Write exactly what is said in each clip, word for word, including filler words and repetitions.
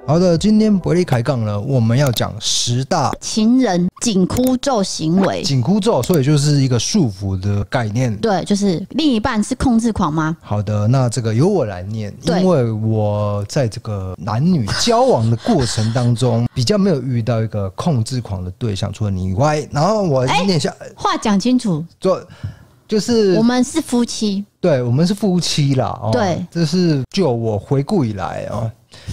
好的，今天伯利开杠呢，我们要讲十大情人紧箍咒行为。 紧箍咒，所以就是一个束缚的概念。 对，就是另一半是控制狂吗？ 好的，那这个由我来念，因为我在这个男女交往的过程当中，比较没有遇到一个控制狂的对象，除了你以外。然后我念一下，欸、 话讲清楚， 就就是我们是夫妻， 对，我们是夫妻啦。哦、 对， 这是就我回顾以来哦。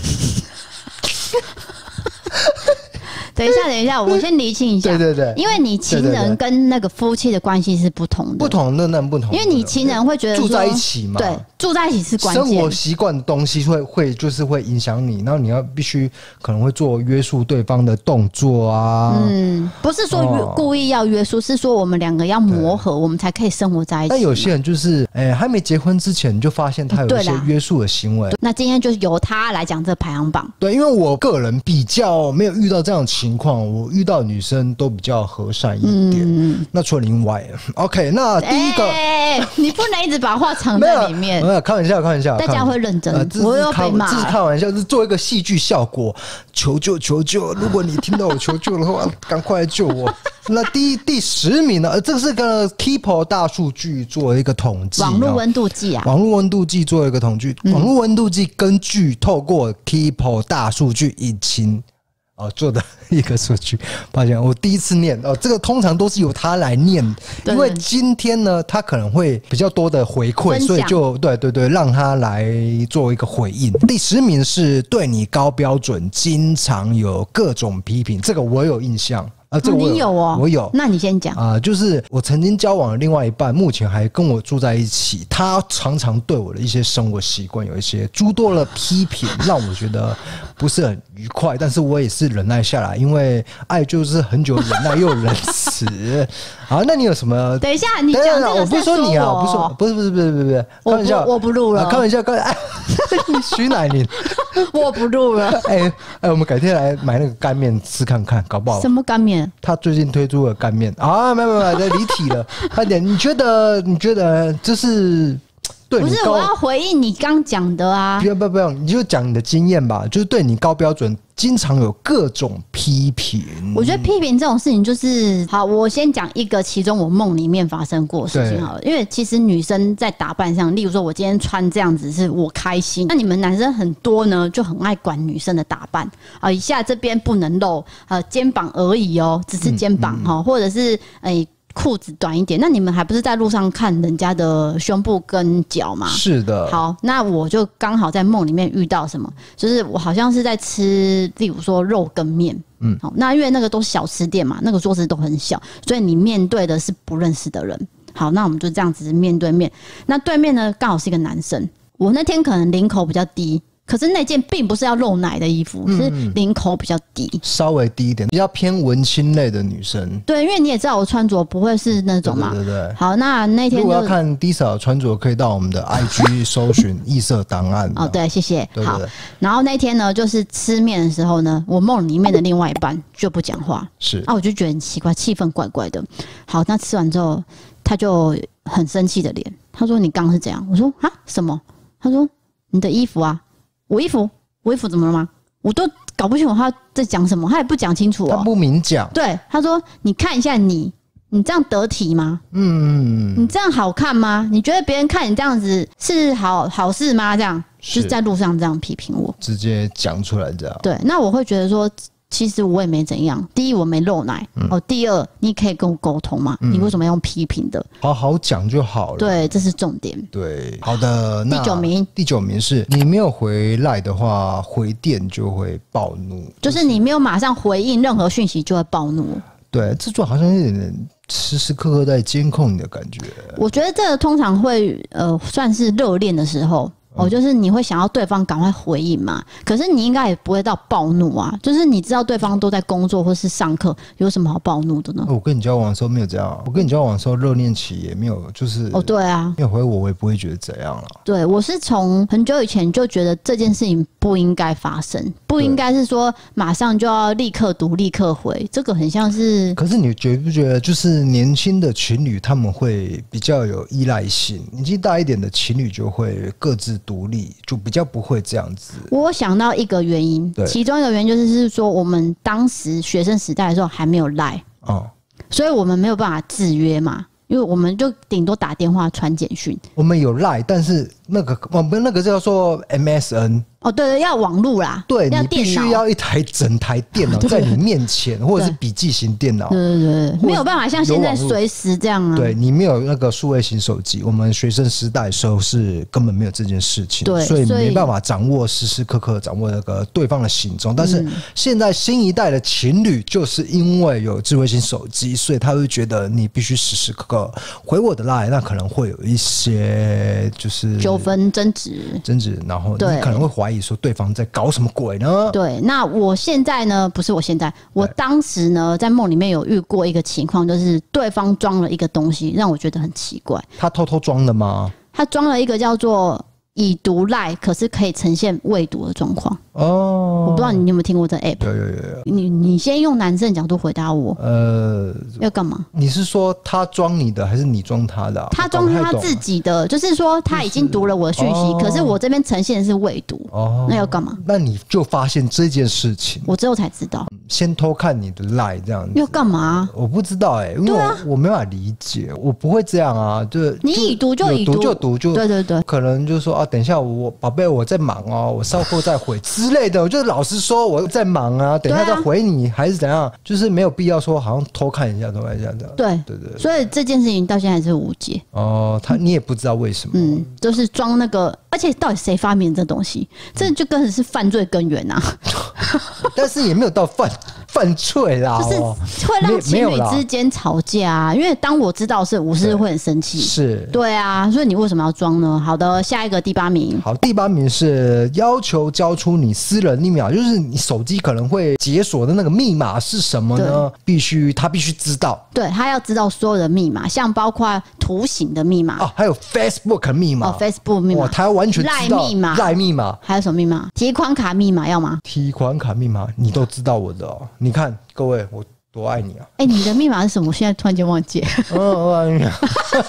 等一下，等一下，我先厘清一下。 对对对， 因为你情人跟那个夫妻的关系是不同的， 不同的那不同的。 因为你情人会觉得住在一起嘛， 对，住在一起是关键。 生活习惯的东西会会就是会影响你，然后你要必须可能会做约束对方的动作啊。 嗯，不是说、哦、故意要约束，是说我们两个要磨合，我们才可以生活在一起。 但有些人就是，哎、欸，还没结婚之前你就发现他有一些约束的行为。 那今天就由他来讲这排行榜。 对，因为我个人比较没有遇到这样的情况，我遇到的女生都比较和善一点。嗯、那除了另外 ，OK， 那第一个， 欸、你不能一直把话藏在里面。 没有，开玩笑，开玩笑， 大家会认真。 呃、 我又被骂， 这是开玩笑，是做一个戏剧效果。求救，求救！如果你听到我求救的话，赶快来救我。那第第十名呢？这是个 Keepo 大数据做一个统计， 网络温度计啊， 网络温度计做一个统计。嗯、网络温度计根据透过 Keepo 大数据引擎。哦，做的一个数据，抱歉，我第一次念哦，这个通常都是由他来念，因为今天呢，他可能会比较多的回馈，所以就对对对，让他来做一个回应。第十名是对你高标准，经常有各种批评，这个我有印象。啊，这个我 有,、哦、 你有哦， 我有。 那你先讲啊、呃，就是我曾经交往的另外一半，目前还跟我住在一起，他常常对我的一些生活习惯有一些诸多的批评，让我觉得不是很愉快。但是我也是忍耐下来，因为爱就是很久忍耐又忍死。好，那你有什么？ 等一下，你讲这个我不是说你啊，我不是说，不是不是不是不是不是，开玩笑， 我不录了， 啊、开玩笑，开玩笑，徐乃麟， 我不录了。 哎哎、欸欸，我们改天来买那个干面吃看看，搞不好？ 什么干面？ 他最近推出了干面啊，没有没有没有，离题了。快点，你觉得你觉得就是对你不是我要回应你刚讲的啊？ 不要不要不要，你就讲你的经验吧。就是对你高标准，经常有各种批评。 我觉得批评这种事情就是好，我先讲一个其中我梦里面发生过的事情好了。因为其实女生在打扮上，例如说我今天穿这样子是我开心，那你们男生很多呢就很爱管女生的打扮啊，以下这边不能露呃肩膀而已哦，只是肩膀哈、嗯嗯，或者是哎。欸裤子短一点，那你们还不是在路上看人家的胸部跟脚吗？ 是的。 好，那我就刚好在梦里面遇到什么，就是我好像是在吃，例如说肉羹面。嗯，好，那因为那个都是小吃店嘛，那个桌子都很小，所以你面对的是不认识的人。好，那我们就这样子面对面。那对面呢，刚好是一个男生。我那天可能领口比较低。可是那件并不是要露奶的衣服，嗯、是领口比较低， 稍微低一点，比较偏文青类的女生。 对，因为你也知道我穿着不会是那种嘛。 对对 对, 对。 好，那那天如果要看 Disa 穿着，可以到我们的 I G 搜寻异色档案。 哦，对，谢谢。 对对对好，然后那天呢，就是吃面的时候呢，我梦里面的另外一半就不讲话， 是啊，我就觉得很奇怪，气氛怪怪的。好，那吃完之后，他就很生气的脸，他说：“你刚刚是怎样？”我说：“啊，什么？”他说：“你的衣服啊，我衣服。”我衣服怎么了吗？我都搞不清楚他在讲什么，他也不讲清楚哦。 他不明讲。 对，他说：“你看一下你，你这样得体吗？嗯，你这样好看吗？你觉得别人看你这样子是好好事吗？这样就是在路上这样批评我， 直接讲出来这样。 对，那我会觉得说。”其实我也没怎样。第一，我没露奶、嗯、哦。第二，你可以跟我沟通嘛、嗯？你为什么要用批评的？ 好好讲就好了。 对，这是重点。 对，好的。那第九名， 第九名是你没有回来的话，回电就会暴怒， 就是你没有马上回应任何讯息就会暴怒。 对，这就好像有点时时刻刻在监控你的感觉。 我觉得这个通常会呃算是热恋的时候。哦，就是你会想要对方赶快回应嘛，可是你应该也不会到暴怒啊，就是你知道对方都在工作或是上课，有什么好暴怒的呢？ 我跟你交往的时候没有这样、啊，我跟你交往的时候热恋期也没有，就是哦，对啊， 没有回我，我也不会觉得怎样了。 对，我是从很久以前就觉得这件事情不应该发生，不应该是说马上就要立刻读、立刻回，这个很像是。 可是你觉不觉得，就是年轻的情侣他们会比较有依赖性，年纪大一点的情侣就会各自。 独立，就比较不会这样子。 我想到一个原因，其中一个原因就是是说，我们当时学生时代的时候还没有 Line， 哦，所以我们没有办法制约嘛。因为我们就顶多打电话传简讯， 我们有 Line， 但是那个我们那个叫做 M S N。 哦，对对，要网路啦， 对，你必须要一台整台电脑在你面前，或者是笔记型电脑， 对对对，没有办法像现在随时这样啊。 对，你没有那个数位型手机，我们学生时代的时候是根本没有这件事情，对，所以没办法掌握时时刻刻掌握那个对方的行踪。但是现在新一代的情侣，就是因为有智慧型手机，所以他会觉得你必须时时刻刻回我的 Line， 那可能会有一些就是纠纷、争执、 争执，然后你可能会怀疑。说对方在搞什么鬼呢？ 对，那我现在呢？不是我现在，我当时呢，在梦里面有遇过一个情况，就是对方装了一个东西，让我觉得很奇怪。 他偷偷装的吗？ 他装了一个叫做已读 Line， 可是可以呈现未读的状况。哦，我不知道你有没有听过这 app？ 有有有有。 你你先用男生的角度回答我。呃，要干嘛？ 你是说他装你的，还是你装他的、啊？ 他装他自己的，就是说他已经读了我的讯息，哦、可是我这边呈现的是未读。哦，那要干嘛？ 那你就发现这件事情， 我之后才知道。 先偷看你的 Line 这样子， 要干嘛？ 我不知道哎、欸，因为我、啊、我没办法理解，我不会这样啊。就你已读就已读，就读就对对对， 可能就说啊，等一下我宝贝我在忙哦，我稍后再回之类的。我就老实说我在忙啊，等一下再回你、啊、还是怎样，就是没有必要说好像偷看一下偷看一下这样。 对对 对, 对，所以这件事情到现在还是无解。 哦，他你也不知道为什么， 嗯，就是装那个，而且到底谁发明这东西，这就根本是犯罪根源啊。 但是也没有到犯犯罪啦， 就是会让情侣之间吵架啊。因为当我知道是，我是会很生气。是，对啊，所以你为什么要装呢？好的，下一个第八名。 好，第八名是要求交出你私人密码，就是你手机可能会解锁的那个密码是什么呢？必须他必须知道， 对他要知道所有的密码，像包括图形的密码哦，还有 Facebook 的密码哦 ，Facebook 密码， 他要完全知道 Line 密码 ，Line 密码， 还有什么密码？提款卡密码要吗？ 提款卡密码你都知道我的哦，你看各位我多爱你啊！ 哎、欸，你的密码是什么？我现在突然间忘记。 哦，我爱你啊！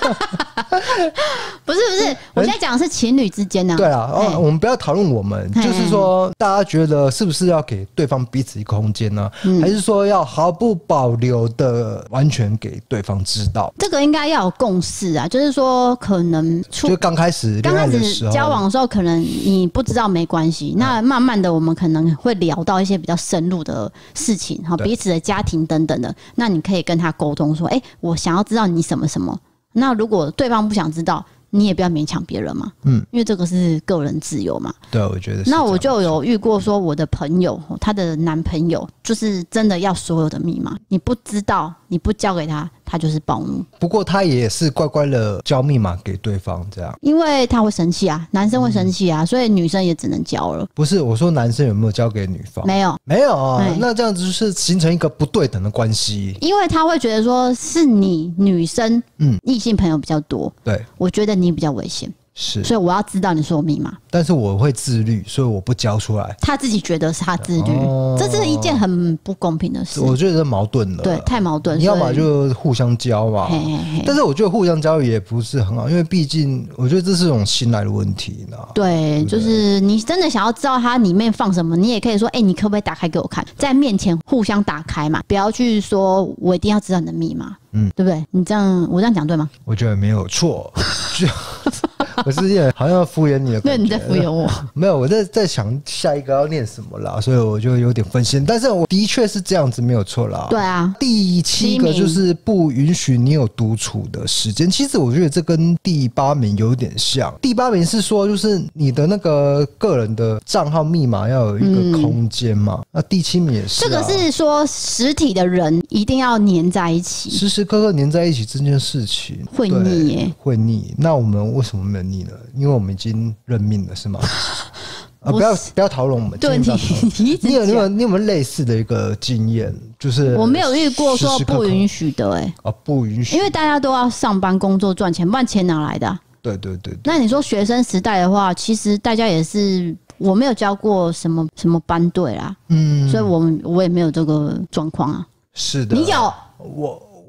不是不是，我现在讲的是情侣之间呢、啊。 对啊，哦，我们不要讨论我们，就是说大家觉得是不是要给对方彼此一个空间呢？嗯、还是说要毫不保留的完全给对方知道？ 这个应该要有共识啊，就是说可能就刚开始刚开始交往的时候，可能你不知道没关系，那慢慢的我们可能会聊到一些比较深入的事情，哈，彼此的家庭等等的，那你可以跟他沟通说，哎、欸，我想要知道你什么什么。那如果对方不想知道，你也不要勉强别人嘛，嗯，因为这个是个人自由嘛。 对，我觉得是。 那我就有遇过说，我的朋友，她的男朋友就是真的要所有的密码，你不知道，你不交给他，他就是暴怒。 不过他也是乖乖的交密码给对方，这样， 因为他会生气啊，男生会生气啊，嗯、所以女生也只能交了。 不是，我说男生有没有交给女方？ 没有， 没有啊。那这样子就是形成一个不对等的关系。 因为他会觉得说是你女生，嗯，异性朋友比较多，对，我觉得你比较危险。是，所以我要知道你说密码， 但是我会自律，所以我不交出来。 他自己觉得是他自律，哦、这是一件很不公平的事。 我觉得矛盾了， 对，太矛盾。 你要么就互相交嘛，嘿嘿嘿，但是我觉得互相交也不是很好，因为毕竟我觉得这是一种信赖的问题呢。 对，就是你真的想要知道它里面放什么，你也可以说，哎、欸，你可不可以打开给我看？在面前互相打开嘛，不要去说我一定要知道你的密码，嗯，对不对？你这样，我这样讲对吗？ 我觉得没有错。我是也好像敷衍你的感觉， 对，你在敷衍我。 没有，我在在想下一个要念什么啦，所以我就有点分心。但是我的确是这样子，没有错啦。 对啊， 第七个就是不允许你有独处的时间。其实我觉得这跟第八名有点像。第八名是说，就是你的那个个人的账号密码要有一个空间嘛。嗯、那第七名也是、啊， 这个是说实体的人一定要黏在一起， 时时刻刻黏在一起这件事情会腻耶， 会腻。那我们为什么没有腻呢？因为我们已经认命了，是吗？啊，不要不要讨论我们。 对，你你你有你有你有没有类似的一个经验？就是我没有遇过说不允许的、欸，哎， 啊，不允许， 因为大家都要上班工作赚钱，不然钱哪来的、啊？ 对对 对, 对。 那你说学生时代的话，其实大家也是，我没有教过什么什么班队啦，嗯，所以我我也没有这个状况啊。 是的， 你有我。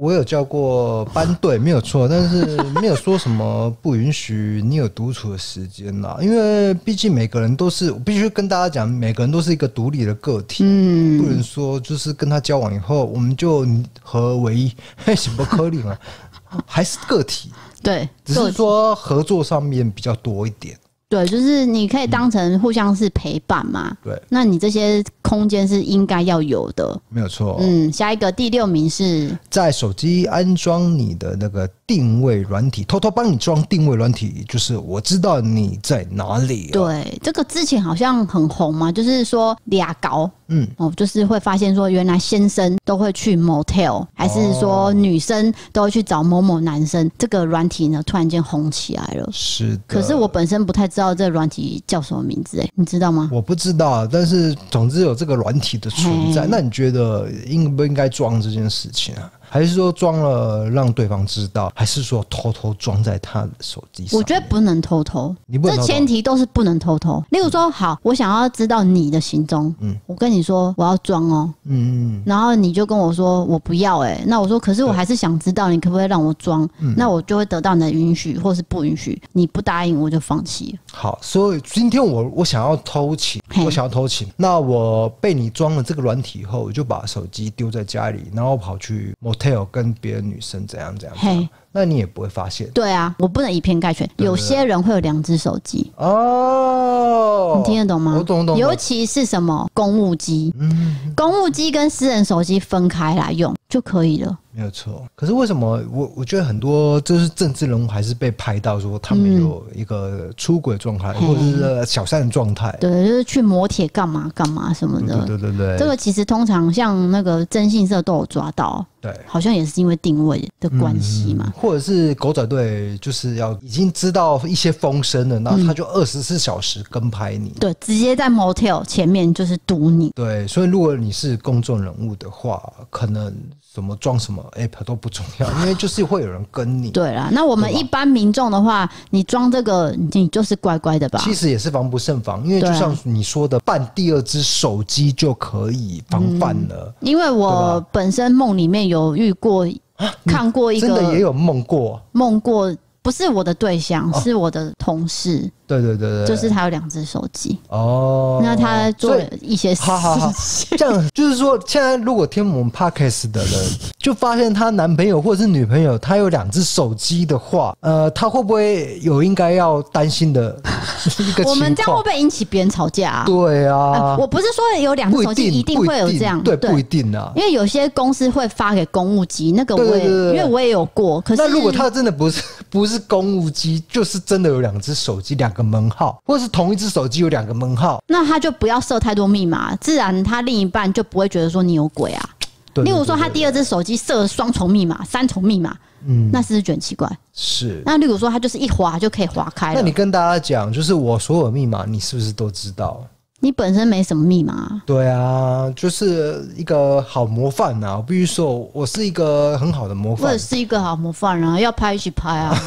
我有叫过班队，没有错，但是没有说什么不允许你有独处的时间啦。因为毕竟每个人都是，我必须跟大家讲，每个人都是一个独立的个体，嗯，不能说就是跟他交往以后我们就合为一，什么颗粒嘛，还是个体， 对， 只是说合作上面比较多一点。 对，就是你可以当成互相是陪伴嘛。对、嗯，那你这些空间是应该要有的， 没有错。 嗯，下一个第六名是在手机安装你的那个定位软体，偷偷帮你装定位软体，就是我知道你在哪里、啊。 对，这个之前好像很红嘛，就是说俩高，嗯，哦，就是会发现说，原来先生都会去 motel， 还是说女生都会去找某某男生，这个软体呢突然间红起来了。 是的， 可是我本身不太知道。知道这个软体叫什么名字？哎，你知道吗？ 我不知道，但是总之有这个软体的存在。那你觉得应不应该装这件事情啊？还是说装了让对方知道，还是说偷偷装在他的手机上？ 我觉得不能偷偷， 你不能偷偷， 这前提都是不能偷偷。例如说，好，我想要知道你的行踪，嗯，我跟你说我要装哦，嗯嗯，然后你就跟我说我不要、欸，哎，那我说可是我还是想知道你可不可以让我装，那我就会得到你的允许或是不允许，你不答应我就放弃了。 好，所以今天我我想要偷情，我想要偷情，那我被你装了这个软体以后，我就把手机丢在家里，然后跑去 motel 跟别的女生怎样怎样怎样，那你也不会发现。 对啊，我不能以偏概全，有些人会有两只手机哦，你听得懂吗？ 我懂懂。 尤其是什么公务机，嗯，公务机跟私人手机分开来用就可以了。 没有错，可是为什么我我觉得很多就是政治人物还是被拍到说他们有一个出轨状态、嗯、或者是小三的状态？对， 就是去摩铁干嘛干嘛什么的。 对对对对， 这个其实通常像那个征信社都有抓到。对，好像也是因为定位的关系嘛、嗯， 或者是狗仔队就是要已经知道一些风声了，然后他就二十四小时跟拍你、嗯， 对，直接在 motel 前面就是堵你。 对，所以如果你是公众人物的话，可能什么装什么 app 都不重要，因为就是会有人跟你。 对啦，那我们一般民众的话，你装这个你就是乖乖的吧？ 其实也是防不胜防，因为就像你说的，办第二只手机就可以防范了。 嗯、因为我本身梦里面有遇过、看过一个， 真的也有梦过， 梦过。不是我的对象，是我的同事。 对对对对， 就是他有两只手机哦。那他做了一些事情，好好好， 这样就是说，现在如果听我们 podcast 的人，就发现她男朋友或者是女朋友，他有两只手机的话，呃，他会不会有应该要担心的一个情况？ 我们这样会不会引起别人吵架啊？ 对啊、呃， 我不是说有两只手机一定会有这样， 对，不一定啊。 因为有些公司会发给公务机，那个我也对对对对，因为我也有过。可是那如果他真的不是不是公务机，就是真的有两只手机，两个门号，或者是同一只手机有两个门号， 那他就不要设太多密码，自然他另一半就不会觉得说你有鬼啊。对对对对对，例如说他第二只手机设双重密码、三重密码，嗯，那是不是觉得很奇怪？ 是。 那例如说他就是一滑就可以滑开了， 那你跟大家讲，就是我所有密码，你是不是都知道？ 你本身没什么密码、啊， 对啊，就是一个好模范啊！我必须说，我是一个很好的模范， 我也是一个好模范啊，要拍一起拍啊！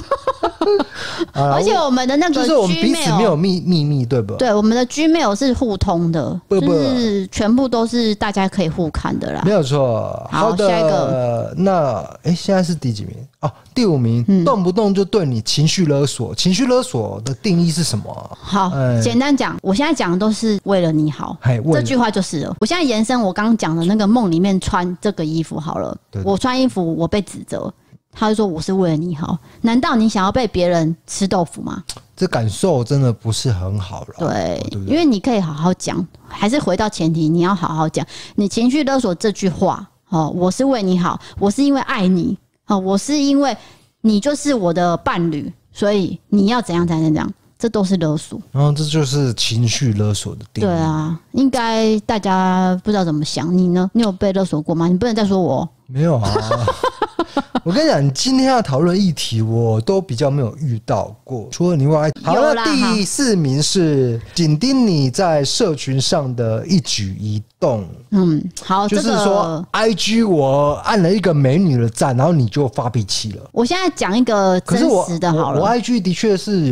而且我们的那个 Gmail 就是我们彼此没有秘秘密，对不？ 对，我们的 Gmail 是互通的， 不不就是全部都是大家可以互看的啦。 没有错。 好，的下一个， 那哎、欸，现在是第几名？哦，第五名，嗯、动不动就对你情绪勒索。情绪勒索的定义是什么、啊？ 好，欸、简单讲，我现在讲的都是为了你好，这句话就是了。我现在延伸我刚刚讲的那个梦里面穿这个衣服好了，对对，我穿衣服我被指责。他就说我是为了你好，难道你想要被别人吃豆腐吗？ 这感受真的不是很好了。 对，对对，因为你可以好好讲，还是回到前提，你要好好讲。你情绪勒索这句话，哦，我是为你好，我是因为爱你，哦，我是因为你就是我的伴侣，所以你要怎样怎样怎样，这都是勒索。 然后这就是情绪勒索的定义。 对啊，应该大家不知道怎么想，你呢？你有被勒索过吗？你不能再说我没有啊。我跟你讲，你今天要讨论议题，我都比较没有遇到过。除了你外，好了，第四名是紧盯你在社群上的一举一动。嗯， 好， 就是说、这个、，I G 我按了一个美女的赞，然后你就发脾气了。 我现在讲一个真实的好了， 我, 我, 我 I G 的确是有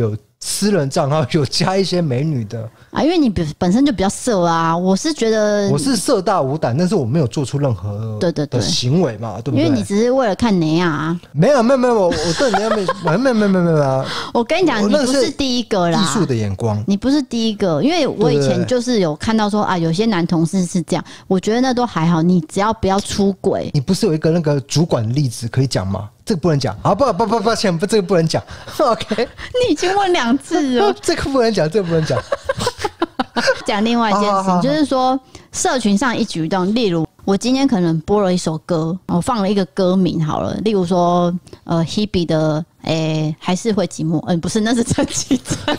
私人账号有加一些美女的啊，因为你本身就比较色啊，我是觉得我是色大无胆，但是我没有做出任何对对对的行为嘛，对不对？ 因为你只是为了看雷亚啊。 没有没有没有，我我对你没有没有没有没有没有啊！ 我跟你讲，你不是第一个啦， 艺术的眼光， 你不是第一个，因为我以前就是有看到说啊，有些男同事是这样，我觉得那都还好，你只要不要出轨。 你不是有一个那个主管的例子可以讲吗？这个不能讲，好不不不抱歉，不这个不能讲。OK， 你已经问两次了， 这个不能讲，这个不能讲。 讲另外一件事情，就是说社群上一举一动，例如我今天可能播了一首歌，我放了一个歌名好了，例如说呃 Hebe 的诶、欸、还是会寂寞，嗯、呃、不是，那是陈绮贞。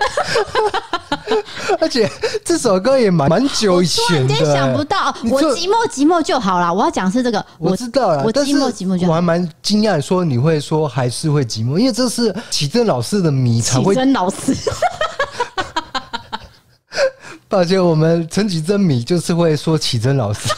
而且这首歌也蛮蛮久以前的， 我突然间想不到，我寂寞寂寞就好啦。我要讲是这个， 我知道了， 我寂寞寂寞就好。 我还蛮惊讶说你会说还是会寂寞，因为这是启真老师的迷才会。 启真老师。 抱歉，我们陈绮贞迷就是会说启真老师。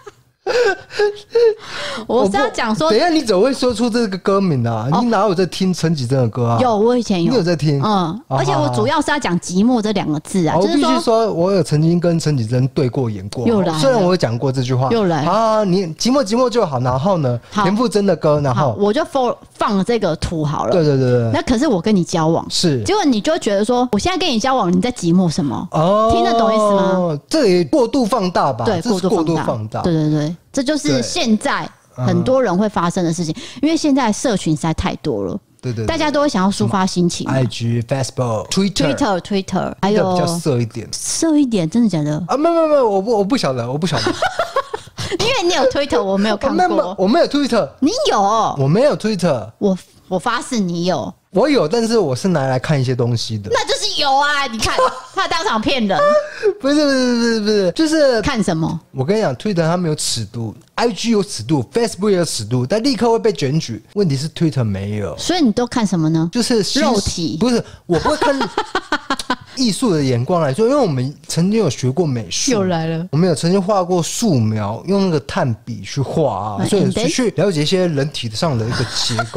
我是要讲说， 等一下你怎么会说出这个歌名啊？哦、你哪有在听陈绮贞的歌啊？ 有，我以前有， 你有在听，嗯， 哦、而且我主要是要讲寂寞这两个字啊。 我必须说， 我有曾经跟陈绮贞对过眼过， 又来， 虽然我有讲过这句话， 又来啊，你寂寞寂寞就好，然后呢，田馥甄的歌，然后我就放放了这个图好了。 对对对对， 那可是我跟你交往， 是， 结果你就觉得说，我现在跟你交往，你在寂寞什么？哦，听得懂意思吗？ 这也过度放大吧？ 对，过度过度放大， 对对对，这就是现在。很多人会发生的事情，因为现在社群实在太多了， 对 对, 对， 大家都会想要抒发心情。 I G、Facebook、Twitter、Twitter， 还有比较色一点， 色一点，真的假的？ 啊，没没没，我不我不晓得，我不晓得， 因为你有 Twitter， 我没有看过， 哦、我没有 Twitter， 你有， 我没有 Twitter， 我我发誓你有。 我有，但是我是拿来看一些东西的。 那就是有啊！你看，他当场骗人。 不是不是不是不是，就是看什么？ 我跟你讲 ，Twitter 它没有尺度 ，I G 有尺度 ，Facebook 也有尺度，但立刻会被检举。问题是 Twitter 没有。 所以你都看什么呢？ 就是肉体。 不是，我不会看艺术的眼光来说，因为我们曾经有学过美术， 又来了。 我们有曾经画过素描，用那个炭笔去画啊，所以去了解一些人体上的一个结构。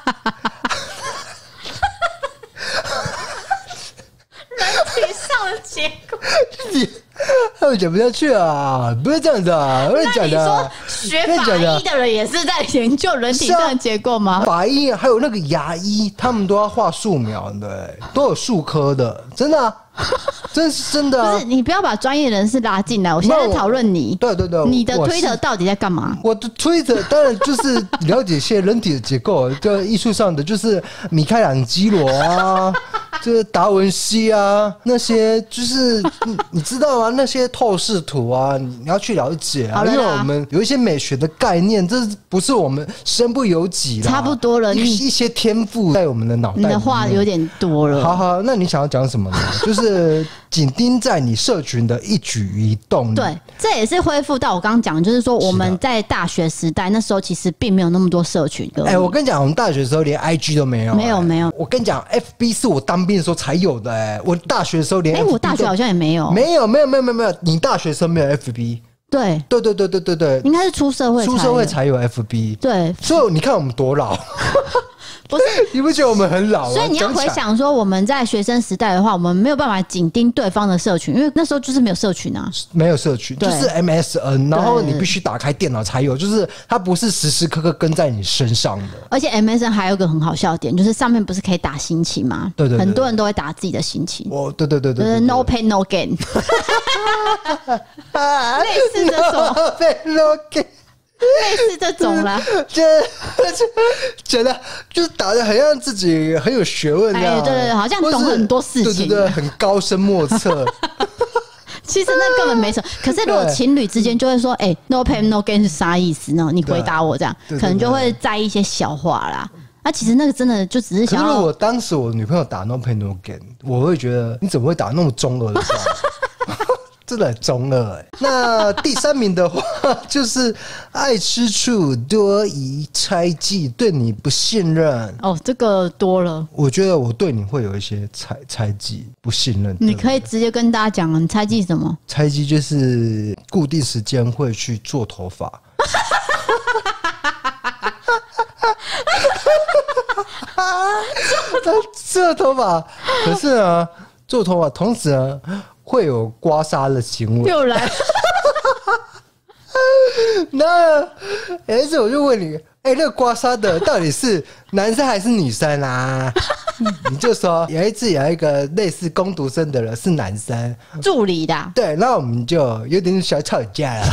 结果你我讲不下去啊！不是这样子啊！我讲的、啊， 学法医的人也是在研究人体上的结构吗？ 法医还有那个牙医，他们都要画素描的，都有术科的，真的、啊。真是真的、啊， 不是你不要把专业人士拉进来。我现在在讨论你， 对对对， 你的 Twitter 到底在干嘛？ 我的 Twitter 当然就是了解一些人体的结构，就艺术上的，就是米开朗基罗啊，就是达文西啊，那些就是你, 你知道吗？那些透视图啊，你要去了解啊，因为我们有一些美学的概念，这不是我们身不由己啦， 差不多了， 一一些天赋在我们的脑袋里面。 你的话有点多了。 好好，那你想要讲什么呢？就是紧盯在你社群的一举一动。 对，这也是恢复到我刚刚讲的，就是说我们在大学时代那时候其实并没有那么多社群。 哎、欸，我跟你讲，我们大学的时候连 I G 都没有、欸， 没有没有。 我跟你讲 ，F B 是我当兵的时候才有的、欸。哎，我大学的时候连 F B 哎、欸，我大学好像也没有， 没有没有没有没有没有，你大学的时候没有 F B。 对对对对对对对， 应该是出社会出社会才有 F B。 对， 所以你看我们多老。 不是， 你不觉得我们很老吗？ 所以你要回想说，我们在学生时代的话，我们没有办法紧盯对方的社群，因为那时候就是没有社群啊， 没有社群，就是 M S N， 然后你必须打开电脑才有，就是它不是时时刻刻跟在你身上的。 而且 M S N 还有一个很好笑的点，就是上面不是可以打心情吗？ 对 对, 对， 很多人都会打自己的心情。 哦，对对对对， 就是 No pain no gain， 类似这种 No pain no gain。 类似这种啦， 这觉得就是打得很像自己很有学问这样， 哎，对对对，好像懂很多事情， 对对对，很高深莫测。 其实那根本没什么。可是如果情侣之间就会说，哎、欸、，no pain no gain 是啥意思呢？你回答我这样， 对对对对， 可能就会在意一些小话啦。那、啊、其实那个真的就只是想要。 可是如果当时我女朋友打 no pain no gain， 我会觉得你怎么会打那么中二的话？真的很中二哎、欸。那第三名的话就是爱吃醋、多疑、猜忌、对你不信任。 哦，这个多了。 我觉得我对你会有一些猜猜忌、不信任。 你可以直接跟大家讲，你猜忌什么？ 猜忌就是固定时间会去做头发。 做头发，可是呢，做头发同时呢会有刮痧的行为。 又来， 那有一次我就问你，哎、欸，那个刮痧的到底是男生还是女生啊？你就说有一次有一个类似工读生的人是男生， 助理的、啊。 对，那我们就有点小吵架了。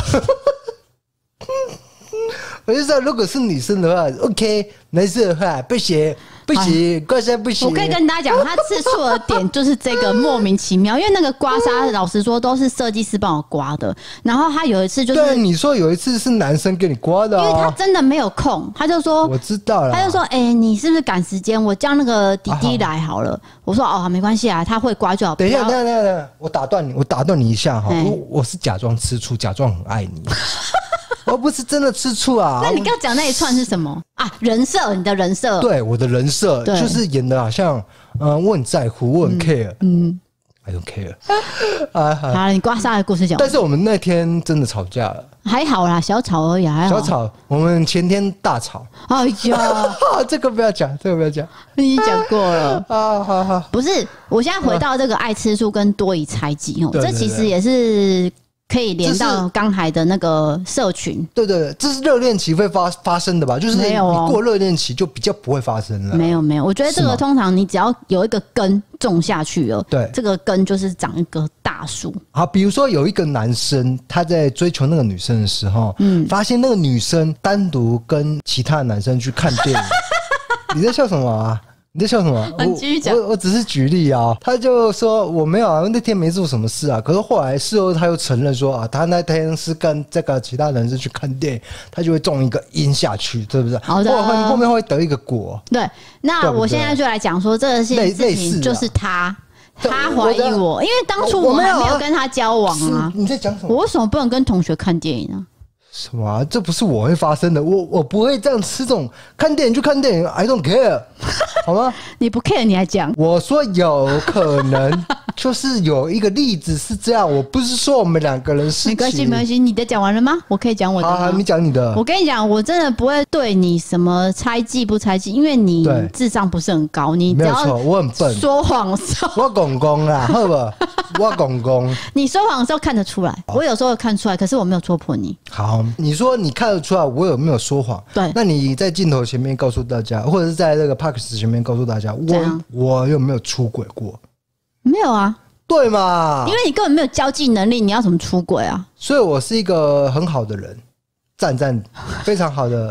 我就说，如果是女生的话 ，OK， 男生的话不行，不行，刮痧不行。 我可以跟大家讲，他吃醋的点就是这个莫名其妙，因为那个刮痧，老实说都是设计师帮我刮的。然后他有一次就是， 对，你说有一次是男生给你刮的、哦， 因为他真的没有空，他就说， 我知道了， 他就说，哎、欸，你是不是赶时间？我叫那个弟弟来好了。啊、好我说哦，没关系啊，他会刮就好。 等一下，等一下，等一下，我打断你，我打断你一下哈，我我是假装吃醋，假装很爱你。我不是真的吃醋啊！ 那你刚刚讲那一串是什么啊？人设，你的人设， 对，我的人设就是演的好像，嗯、呃，我很在乎，我很 care， 嗯 ，I don't care 啊。好了，你刮痧的故事讲。 但是我们那天真的吵架了， 还好啦，小吵而已，还好。 小吵，我们前天大吵。 哎呀， 这个不要讲，这个不要讲， 你讲过了啊。好好， 不是，我现在回到这个爱吃醋跟多疑猜忌哦，这其实也是。可以连到刚才的那个社群， 对对对，这是热恋期会发发生的吧？就是你过热恋期就比较不会发生了。 没有没有，我觉得这个通常你只要有一个根种下去了， 对， 这个根就是长一棵大树。 好，比如说有一个男生他在追求那个女生的时候，嗯，发现那个女生单独跟其他男生去看电影，你在笑什么啊？你在笑什么？ 你继续讲。 我我只是举例啊，他就说我没有啊，那天没做什么事啊。可是后来事后他又承认说啊，他那天是跟这个其他人是去看电影，他就会种一个因下去，对不对？ 好的。 后后面会得一个果。 对，那我现在就来讲说这件事情，就是他。他怀疑我，因为当初我还没有跟他交往啊。 你在讲什么？ 我为什么不能跟同学看电影呢？ 什么、啊？这不是我会发生的，我我不会这样吃这种看电影就看电影 ，I don't care， 好吗？ 你不 care 你还讲？ 我说有可能，就是有一个例子是这样，我不是说我们两个人是。 没关系，没关系，你的讲完了吗？我可以讲我的吗。 好，好，你讲你的。 我跟你讲，我真的不会对你什么猜忌不猜忌，因为你智商不是很高，你只要我很笨， 说谎的时候， 我公公啦，好不好？我公公， 你说谎的时候看得出来，我有时候看出来，可是我没有戳破你。 好。你说你看得出来我有没有说谎？ 对， 那你在镜头前面告诉大家，或者是在这个 Parks 前面告诉大家，我我有没有出轨过？ 没有啊， 对嘛？ 因为你根本没有交际能力，你要怎么出轨啊？ 所以我是一个很好的人，赞赞，非常好的。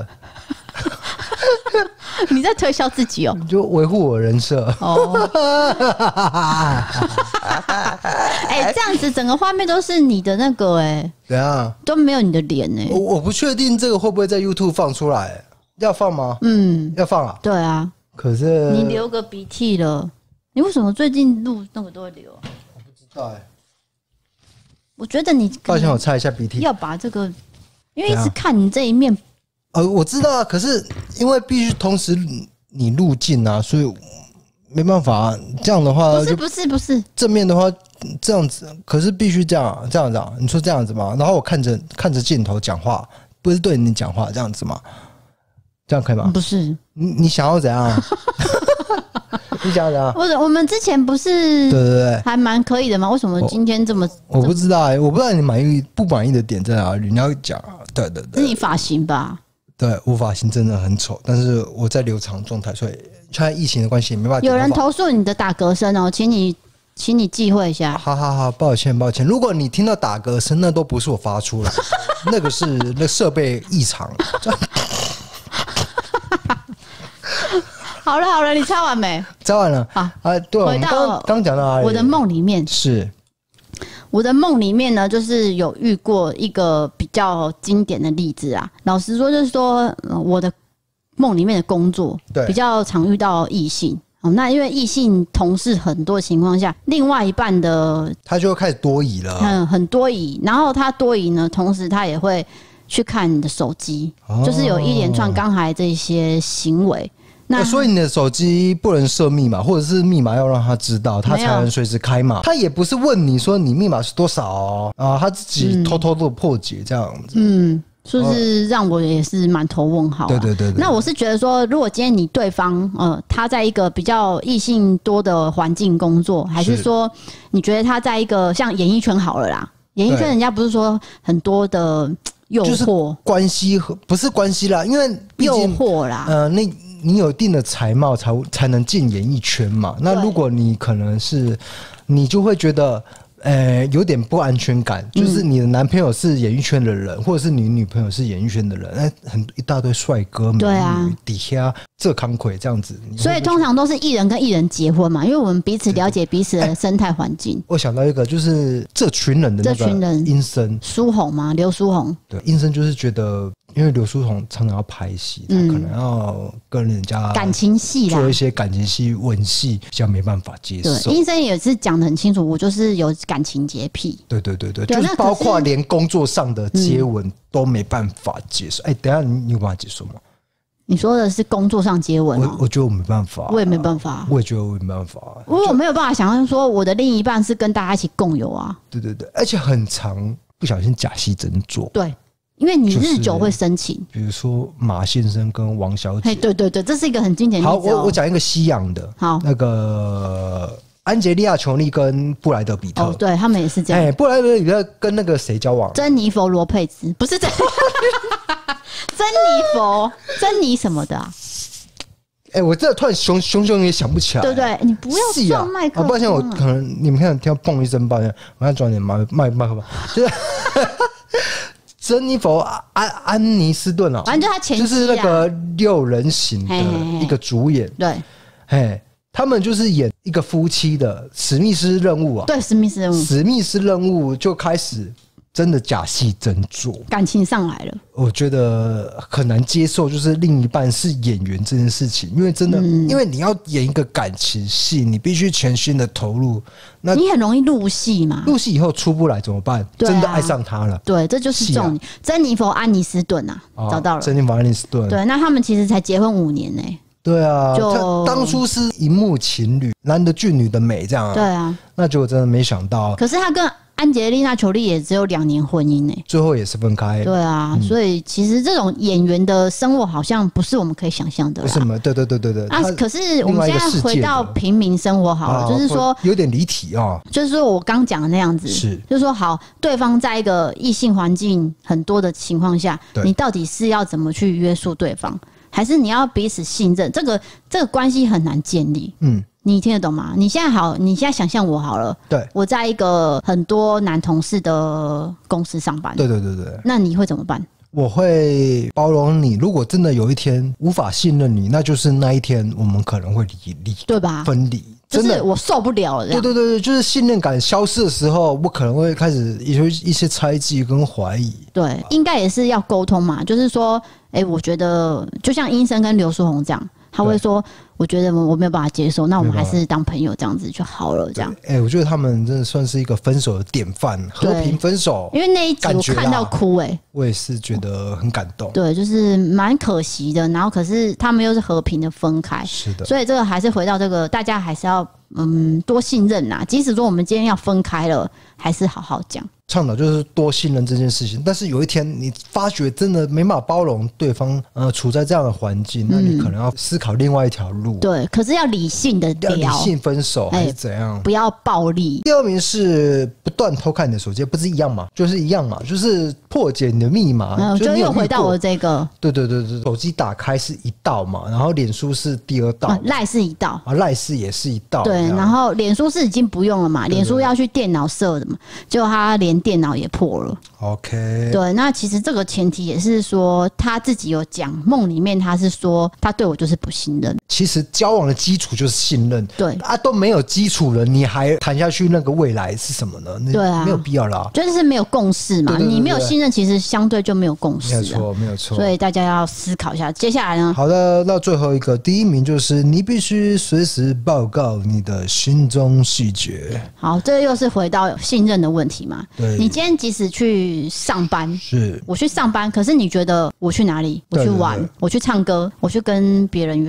你在推销自己哦， 就维护我人设哦。 哎、欸，这样子整个画面都是你的那个哎、欸， 怎样都没有你的脸哎、欸。 我我不确定这个会不会在 YouTube 放出来，要放吗？嗯，要放啊。 对啊， 可是你流个鼻涕了，你为什么最近录那个都会流啊？ 我不知道哎、欸。 我觉得你抱歉，我擦一下鼻涕。 要把这个，因为一直看你这一面。 呃，我知道啊，可是因为必须同时你入镜啊，所以没办法、啊。这样的话， 不是不是不是正面的话这样子，可是必须这样、啊、这样子啊。你说这样子吗？然后我看着看着镜头讲话，不是对你讲话这样子吗？这样可以吗？ 不是， 你你想要怎样？你想要怎样？ 我我们之前不是对对对， 还蛮可以的吗？为什么今天这么？ 我, 我不知道哎、欸，我不知道你满意不满意的点在哪里，你要讲啊。对对对， 是你发型吧？ 对，我发型真的很丑，但是我在留长状态，所以现在疫情的关系也没办法。 有人投诉你的打嗝声哦，请你请你忌讳一下。 好好好，抱歉抱歉，如果你听到打嗝声，那都不是我发出来，那个是那设备异常。 好了好了，你擦完没？ 擦完了。 好啊，对， 回到刚讲到我的梦里面是。 我的梦里面呢，就是有遇过一个比较经典的例子啊。老实说，就是说、呃、我的梦里面的工作，比较常遇到异性。哦，那因为异性同事很多情况下，另外一半的他就会开始多疑了， 嗯，很多疑。然后他多疑呢，同时他也会去看你的手机，哦、就是有一连串刚才这些行为。那所以你的手机不能设密码，或者是密码要让他知道，他才能随时开码。他也不是问你说你密码是多少哦，啊，他自己偷偷的破解这样子。 嗯， 就是让我也是满头问号、啊。 对对对对。 那我是觉得说，如果今天你对方呃他在一个比较异性多的环境工作，还是说你觉得他在一个像演艺圈好了啦，演艺圈人家不是说很多的诱惑、就是、 关系和不是关系啦，因为诱惑啦， 呃，那你有一定的才貌才才能进演艺圈嘛。那如果你可能是，你就会觉得。呃，有点不安全感，就是你的男朋友是演艺圈的人，嗯、或者是你女朋友是演艺圈的人，哎，很一大堆帅哥美女，啊、底下这康魁这样子， 所以通常都是艺人跟艺人结婚嘛，因为我们彼此了解彼此的生态环境。 我想到一个，就是这群人的那个这群人， 殷森、 苏红嘛，刘苏红， 对，殷森就是觉得。因为刘书宏常常要拍戏，他可能要跟人家感情戏啦， 做一些感情戏、吻戏，比较没办法接受。 对，医生也是讲得很清楚，我就是有感情洁癖。 对对对对，对就是包括连工作上的接吻都没办法接受。哎、嗯欸，等一下你有办法接受吗？ 你说的是工作上接吻、喔、 我我觉得我没办法、啊， 我也没办法， 我也觉得我没办法、啊， 因为我没有办法想象说我的另一半是跟大家一起共有啊。 对对对，而且很常不小心假戏真做。 对。因为你日久会生情， 比如说马先生跟王小姐， 对对对，这是一个很经典的例子、哦。 好，我我讲一个西洋的，好，那个安吉丽亚·裘丽跟布莱德·比特， 哦，对他们也是这样。 哎，布莱德·比特跟那个谁交往？ 珍妮佛·罗佩兹，不是珍珍妮佛，珍妮什么的啊？ 哎、欸，我这突然熊熊熊也想不起来， 对不对？你不要撞麦克风、啊， 啊、抱歉，我可能你们看听到嘣一声，抱歉，我要转点麦麦麦克风，就是。珍妮佛安安妮斯顿啊， 反正就他前妻、啊、 就是那个六人行的一个主演， 对， 嘿，他们就是演一个夫妻的史密斯任务啊， 对，史密斯任务， 史密斯任务就开始真的假戏真做， 感情上来了。 我觉得很难接受，就是另一半是演员这件事情，因为真的，嗯、因为你要演一个感情戏，你必须全心的投入。那你很容易入戏嘛？ 入戏以后出不来怎么办？啊、真的爱上他了。对， 这就是重点。珍妮佛·安妮斯顿啊，哦、找到了。 珍妮佛·安妮斯顿。 对，那他们其实才结婚五年呢、欸。 对啊，就当初是荧幕情侣，男的俊，女的美，这样、啊。 对啊， 那结果真的没想到。 可是他跟安吉丽娜·裘丽也只有两年婚姻呢、欸， 最后也是分开。 对啊、嗯，所以其实这种演员的生活好像不是我们可以想象的啦。 不是吗？对对对对对。 啊，可是我们现在回到平民生活好了，啊、就是说有点离题啊。 就是说我刚讲的那样子， 是， 就是说好，对方在一个异性环境很多的情况下，你到底是要怎么去约束对方，还是你要彼此信任？这个这个关系很难建立。嗯。你听得懂吗？你现在好，你现在想象我好了。 对， 我在一个很多男同事的公司上班。 对对对对。 那你会怎么办？ 我会包容你。如果真的有一天无法信任你，那就是那一天我们可能会离离， 对吧？ 分离。 就是我受不了了。 对对对，就是信任感消失的时候，我可能会开始有一些猜忌跟怀疑。 对，应该也是要沟通嘛。就是说，哎、欸，我觉得就像殷森跟刘书宏这样。他会说：“我觉得我没有办法接受，那我们还是当朋友这样子就好了。”这样， 哎、欸，我觉得他们真的算是一个分手的典范，和平分手。 因为那一集我看到哭、欸，哎， 我也是觉得很感动。 对，就是蛮可惜的。然后，可是他们又是和平的分开， 是的。 所以这个还是回到这个，大家还是要嗯多信任呐。即使说我们今天要分开了，还是好好讲。 倡导就是多信任这件事情，但是有一天你发觉真的没办法包容对方，呃，处在这样的环境，那你可能要思考另外一条路。 对，可是要理性的聊， 要理性分手还是怎样？欸、 不要暴力。 第二名是不断偷看你的手机，不是一样嘛？就是一样嘛，就是破解你的密码。 嗯，就又回到我这个。 对对对对，手机打开是一道嘛，然后脸书是第二道， 赖、啊、是一道啊，赖是也是一道。 对，然后脸书是已经不用了嘛，脸书要去电脑设的嘛，结果他连电脑也破了。 OK， 对，那其实这个前提也是说他自己有讲，梦里面他是说他对我就是不信任。 其实交往的基础就是信任， 对啊，都没有基础了，你还谈下去，那个未来是什么呢？ 对啊， 没有必要啦， 就是没有共识嘛。对对对对，你没有信任，其实相对就没有共识， 没有错，没有错。 所以大家要思考一下，接下来呢？ 好的，那最后一个第一名就是你必须随时报告你的心中细节。 好，这又是回到信任的问题嘛？ 对， 你今天即使去上班， 是我去上班，可是你觉得我去哪里？我去玩，对对对，我去唱歌，我去跟别人约会。 可比如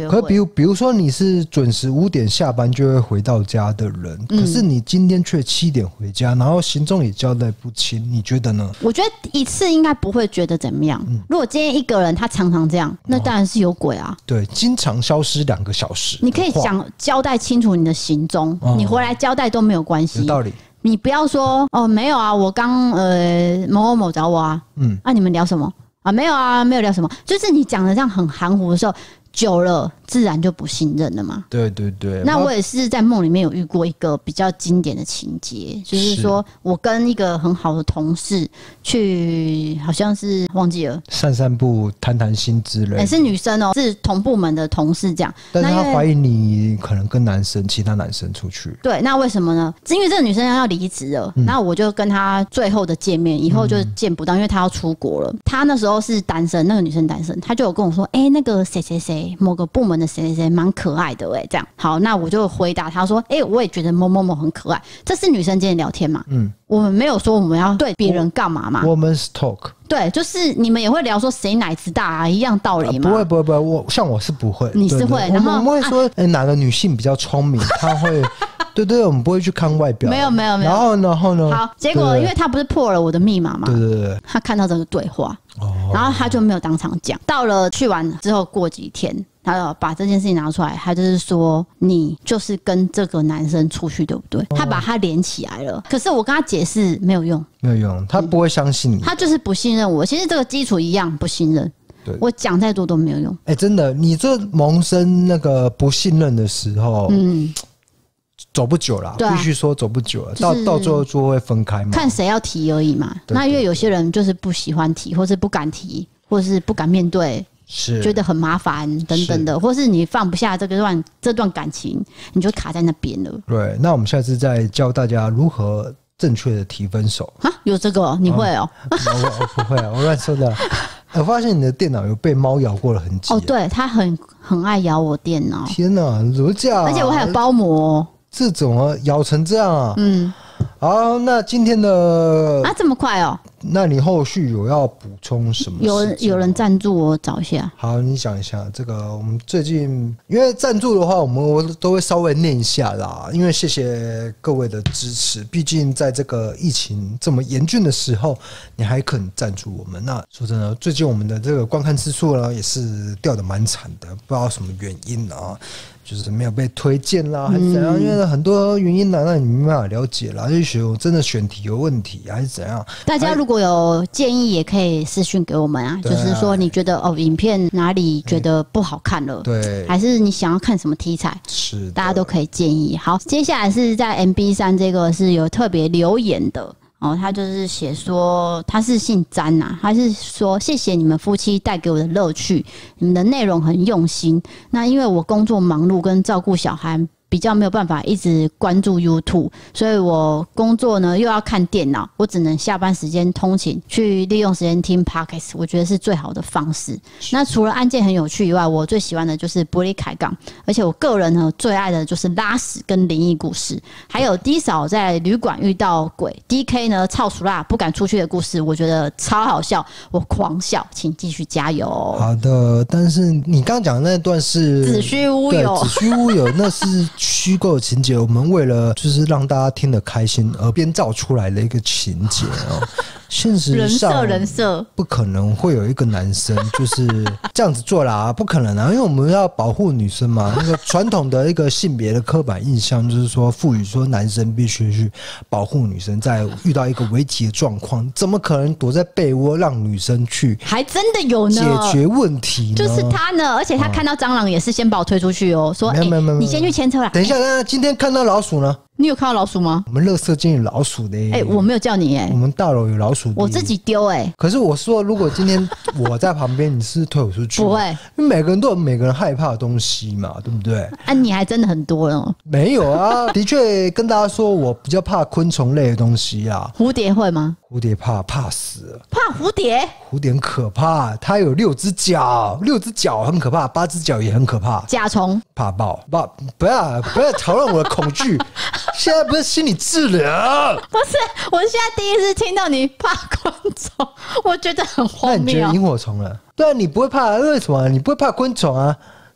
比如说你是准时五点下班就会回到家的人，嗯、可是你今天却七点回家，然后行踪也交代不清，你觉得呢？ 我觉得一次应该不会觉得怎么样。嗯、如果今天一个人他常常这样，那当然是有鬼啊。哦、 对，经常消失两个小时， 你可以讲交代清楚你的行踪，哦、你回来交代都没有关系。 有道理。 你不要说哦，没有啊，我刚呃某某某找我啊，嗯，啊你们聊什么啊？没有啊，没有聊什么，就是你讲的这样很含糊的时候，久了自然就不信任了嘛。 对对对。 那我也是在梦里面有遇过一个比较经典的情节，就是说我跟一个很好的同事去，好像是忘记了散散步、谈谈心之类的。 也、欸、是女生哦、喔，是同部门的同事这样。 但是他怀疑你可能跟男生、其他男生出去。 对，那为什么呢？因为这个女生要离职了，嗯、那我就跟她最后的见面，以后就见不到，因为她要出国了。她那时候是单身，那个女生单身，她就有跟我说：“哎、欸，那个谁谁谁，某个部门的谁谁谁蛮可爱的哎、欸。”这样好，那我就回答她说：“哎、欸，我也觉得某某某很可爱。”这是女生间的聊天嘛？嗯，我们没有说我们要对别人干嘛嘛。 Woman's talk。 对，就是你们也会聊说谁奶子大啊，一样道理嘛。 啊、不会不会不会，我像我是不会， 你是会， 对对然后我们会说，哎、啊欸，哪个女性比较聪明，她会。对对，我们不会去看外表。 没有没有没有。 然后然后呢？ 好，结果因为他不是破了我的密码嘛， 对对对， 他看到这个对话，哦、然后他就没有当场讲。到了去完之后过几天，他把这件事情拿出来，他就是说你就是跟这个男生出去，对不对？哦、他把他连起来了。可是我跟他解释没有用， 没有用，他不会相信你， 嗯、他就是不信任我。其实这个基础一样，不信任。我讲再多都没有用。 哎、欸，真的，你这萌生那个不信任的时候，嗯。走不久了，啊、必须说走不久了，就是、到到最后就会分开嘛。 看谁要提而已嘛。对对对，那因为有些人就是不喜欢提，或是不敢提，或是不敢面对， 是觉得很麻烦等等的，或是你放不下这个段这段感情，你就卡在那边了。 对，那我们下次再教大家如何正确的提分手啊？有这个、喔、你会哦、喔？ 我我不会啊，我乱说的。我发现你的电脑有被猫咬过的痕迹。 哦，对，它很很爱咬我电脑。 天哪，怎么这样、啊？ 而且我还有包膜、喔。 这种啊，咬成这样啊！嗯，好，那今天的啊这么快哦？ 那你后续有要补充什么？ 有有人赞助我找一下。 好，你想一下这个，我们最近因为赞助的话，我们我都会稍微念一下啦。因为谢谢各位的支持，毕竟在这个疫情这么严峻的时候，你还肯赞助我们。那说真的，最近我们的这个观看次数呢，也是掉得蛮惨的，不知道什么原因啊。就是没有被推荐啦，还是怎样？嗯、因为很多原因啦，那你没办法了解啦。就选我真的选题有问题，还是怎样？ 大家如果有建议，也可以私讯给我们啊。就是说，你觉得哦，影片哪里觉得不好看了？ 对， 还是你想要看什么题材？ 是， 大家都可以建议。好，接下来是在 M B 三这个是有特别留言的。哦，他就是写说他是姓詹呐、啊，他是说谢谢你们夫妻带给我的乐趣，你们的内容很用心。那因为我工作忙碌跟照顾小孩，比较没有办法一直关注 YouTube， 所以我工作呢又要看电脑，我只能下班时间通勤去利用时间听 Podcast， 我觉得是最好的方式。那除了案件很有趣以外，我最喜欢的就是玻璃开杠，而且我个人呢最爱的就是拉屎跟灵异故事，还有 D 嫂在旅馆遇到鬼 ，D K 呢超熟辣不敢出去的故事，我觉得超好笑，我狂笑，请继续加油。 好的，但是你刚刚讲的那段是子虚乌有， 子虚乌有，那是虚构的情节，我们为了就是让大家听得开心而编造出来的一个情节哦。现实上人设不可能会有一个男生就是这样子做啦，不可能啊，因为我们要保护女生嘛。那个传统的一个性别的刻板印象就是说，赋予说男生必须去保护女生，在遇到一个危急的状况，怎么可能躲在被窝让女生去？ 还真的有呢， 解决问题呢， 就是他呢，而且他看到蟑螂也是先把我推出去哦，说：“哎、欸，你先去牵车啦。” 等一下，那今天看到老鼠呢？ 你有看到老鼠吗？ 我们垃圾间有老鼠的、欸。哎、 欸，我没有叫你哎、欸。 我们大楼有老鼠的。 我自己丢哎、欸。 可是我说，如果今天我在旁边，你是推我出去？ 不会， 因为每个人都有每个人害怕的东西嘛，对不对？ 啊，你还真的很多哦。 没有啊，的确跟大家说，我比较怕昆虫类的东西啊。 蝴蝶会吗？ 蝴蝶怕怕死了。 怕蝴蝶？ 蝴蝶很可怕，它有六只脚，六只脚很可怕，八只脚也很可怕。 甲虫怕爆，不不要不要讨论我的恐惧。现在不是心理治疗， 不是，我现在第一次听到你怕昆虫，我觉得很荒谬。 那你觉得萤火虫了？对啊，你不会怕，为什么？你不会怕昆虫啊？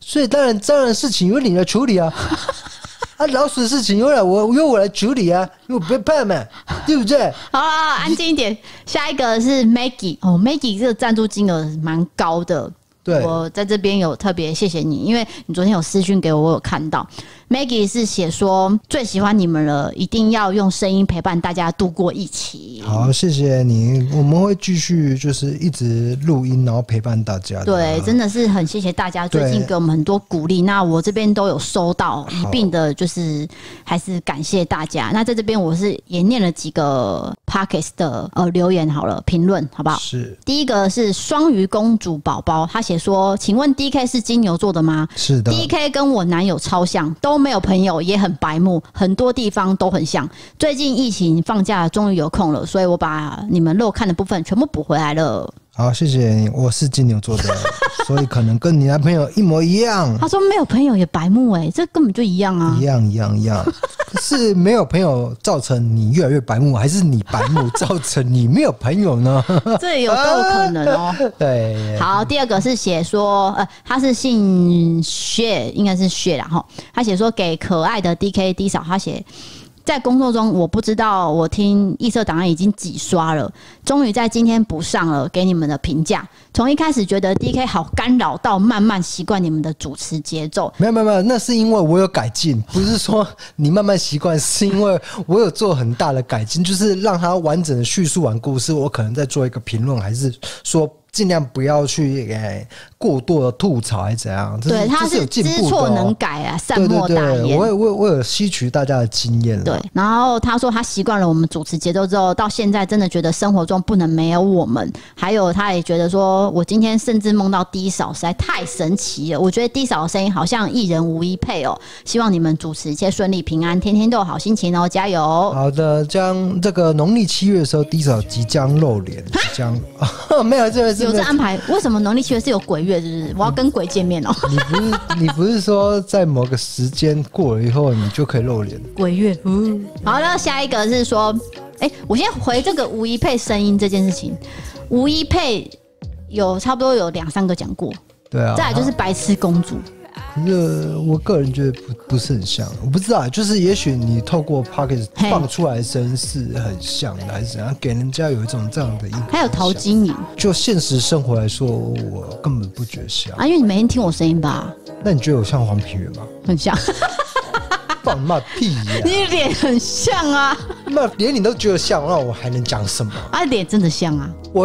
所以当然当然事情由你来处理啊。啊，老鼠的事情由来我由我来处理啊，因为我不怕嘛，对不对？ 好啦，安静一点。下一个是 Maggie 哦 ，Maggie 这个赞助金额蛮高的。 对， 我在这边有特别谢谢你，因为你昨天有私讯给我，我有看到。Maggie 是写说最喜欢你们了，一定要用声音陪伴大家度过疫情。 好，谢谢你，我们会继续就是一直录音，然后陪伴大家的。 对，真的是很谢谢大家最近给我们很多鼓励，那我这边都有收到一并的，就是还是感谢大家。那在这边我是也念了几个 Podcast 的呃留言好了，评论好不好？ 是。 第一个是双鱼公主宝宝，他写说，请问 D K 是金牛座的吗？ 是的。 D K 跟我男友超像，都没有朋友，也很白目，很多地方都很像。最近疫情放假终于有空了，所以我把你们漏看的部分全部补回来了。 好，谢谢你。我是金牛座的，所以可能跟你男朋友一模一样。 他说没有朋友也白目，哎，这根本就一样啊， 一样一样一样。可是没有朋友造成你越来越白目，还是你白目造成你没有朋友呢？ 这也有都有可能哦。 对。 好，第二个是写说，呃，他是姓薛，应该是薛啦哈。他写说给可爱的 D K D 嫂，他写。在工作中，我不知道我听异色档案已经几刷了，终于在今天补上了给你们的评价。从一开始觉得 D K 好干扰，到慢慢习惯你们的主持节奏。 没有没有没有，那是因为我有改进，不是说你慢慢习惯，是因为我有做很大的改进，就是让他完整的叙述完故事，我可能再做一个评论，还是说。尽量不要去、欸、过多的吐槽还是怎样？ 对，他是知错能改啊，善莫大焉。 对对对，我有我有我有吸取大家的经验了。 对，然后他说他习惯了我们主持节奏之后，到现在真的觉得生活中不能没有我们。还有，他也觉得说我今天甚至梦到D嫂，实在太神奇了。我觉得D嫂的声音好像一人无一配哦。希望你们主持一切顺利平安，天天都有好心情哦，加油！ 好的，将这个农历七月的时候，D嫂即将露脸，即将没有这个。 有这安排？为什么农历七月是有鬼月？就是我要跟鬼见面哦。 你不是你不是说在某个时间过了以后，你就可以露脸？ 鬼月，嗯。好，那下一个是说，哎、欸，我先回这个吴一佩声音这件事情。吴一佩有差不多有两三个讲过， 对啊。 再来就是白痴公主。 可是我个人觉得不不是很像，我不知道，就是也许你透过 Podcast 放出来的声音是很像的，还是怎样，给人家有一种这样的印象。 还有陶晶莹， 就现实生活来说，我根本不觉得像啊，因为你每天听我声音吧。 那你觉得我像黄品源吗？ 很像。 放骂屁呀、啊！ 你脸很像啊， 那连你都觉得像，那我还能讲什么？ 啊，脸真的像啊， 我。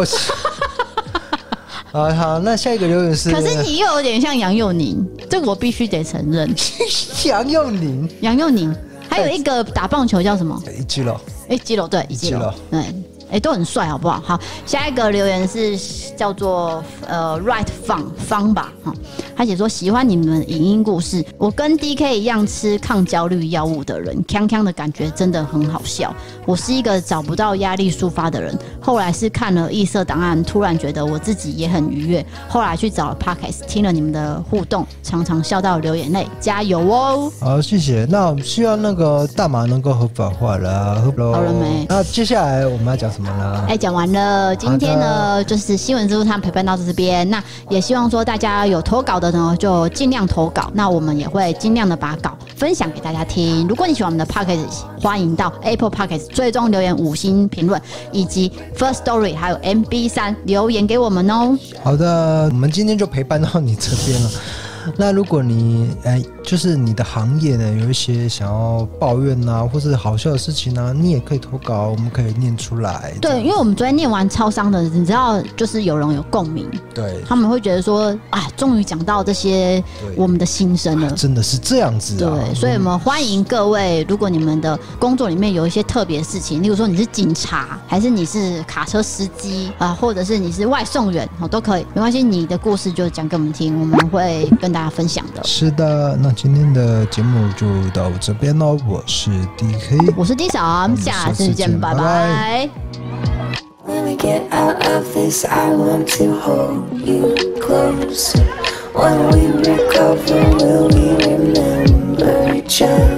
啊好，那下一个留言是， 可是你又有点像杨佑宁，这个我必须得承认。 杨佑宁， 杨佑宁，还有一个打棒球叫什么？ 一基楼， 哎，基楼对，一基楼，对。哎、欸，都很帅，好不好？好，下一个留言是叫做呃 Right 方方吧，哈，他写说喜欢你们影音故事，我跟 D K 一样吃抗焦虑药物的人，锵锵的感觉真的很好笑。我是一个找不到压力抒发的人，后来是看了异色档案，突然觉得我自己也很愉悦，后来去找了 Podcast， 听了你们的互动，常常笑到流眼泪，加油哦！ 好，谢谢。那我们希望那个大麻能够合法化了，好了没？ 那接下来我们要讲什么呢？ 哎，讲完了，今天呢就是新闻之路，他们陪伴到这边。那也希望说大家有投稿的呢，就尽量投稿。那我们也会尽量的把稿分享给大家听。如果你喜欢我们的 Podcast， 欢迎到 Apple Podcast 追踪留言、五星评论，以及 First Story 还有 M B 三 留言给我们哦。 好的，我们今天就陪伴到你这边了。那如果你哎，就是你的行业呢有一些想要抱怨啊，或是好笑的事情啊，你也可以投稿，我们可以念出来。 对，因为我们昨天念完超商的，你知道，就是有人有共鸣，对，他们会觉得说啊，终于讲到这些我们的心声了，啊、 真的是这样子啊。 对，所以我们欢迎各位，如果你们的工作里面有一些特别的事情，例如说你是警察，还是你是卡车司机啊，或者是你是外送员，哦，都可以，没关系，你的故事就讲给我们听，我们会跟大家分享的。 是的，那今天的节目就到这边咯。我是 D K， 我是 D 嫂，下次见，拜拜。When we get out of this, I want to hold you close. When we recover, will we remember each other?